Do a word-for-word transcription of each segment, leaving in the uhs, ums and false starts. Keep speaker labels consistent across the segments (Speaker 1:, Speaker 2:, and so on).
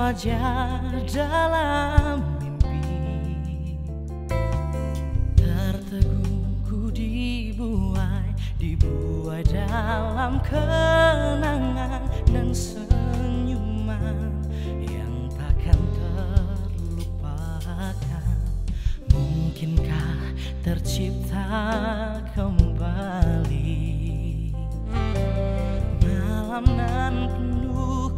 Speaker 1: wajah dalam mimpi, tertegun ku dibuai, dibuai dalam kenangan dan senyuman yang takkan terlupakan. Mungkinkah tercipta kembali malam nan penuh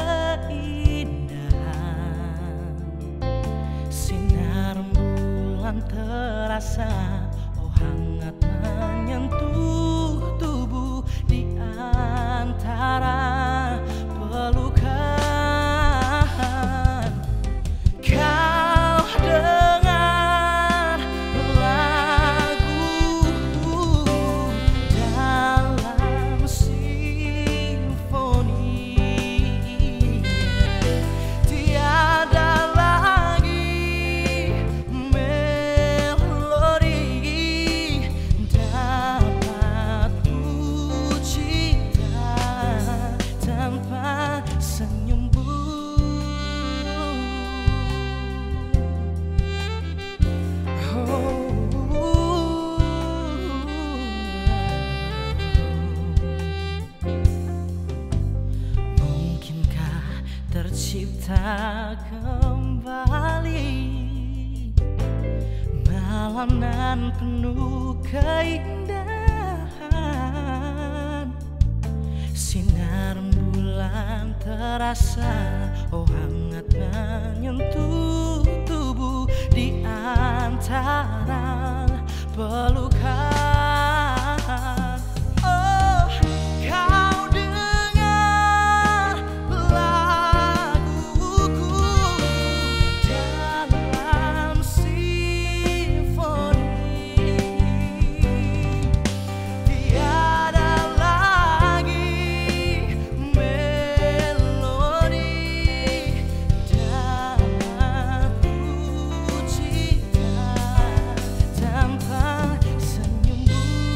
Speaker 1: keindahan, sinar bulan terasa, oh hangat menyentuh tubuh di antara pelukan. Kau dengar laguku dalam simfoni, tiada lagi melodi dapat ku cipta tanpa senyummu. Mungkinkah tercipta kembali malam nan penuh keindahan, sinar bulan terasa, oh hangat menyentuh tubuh di antara pelukan. Oh, kau dengar laguku dalam simfoni, tiada lagi melodi dapat ku cipta tanpa senyummu.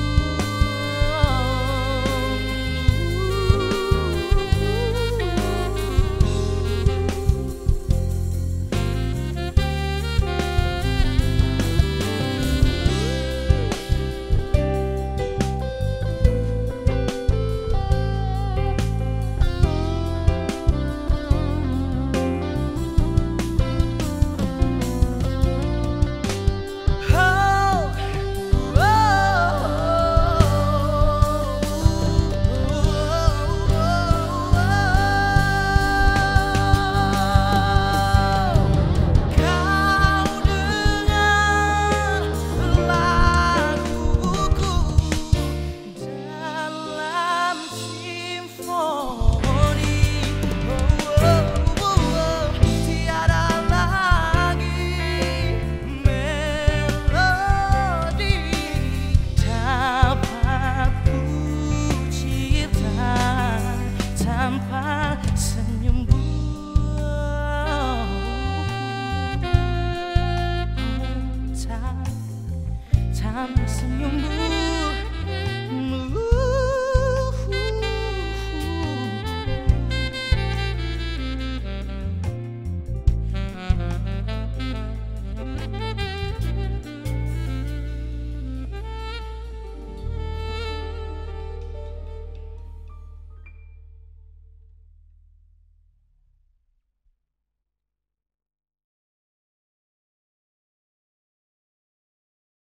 Speaker 1: Tanpa senyummu, tanpa senyummu.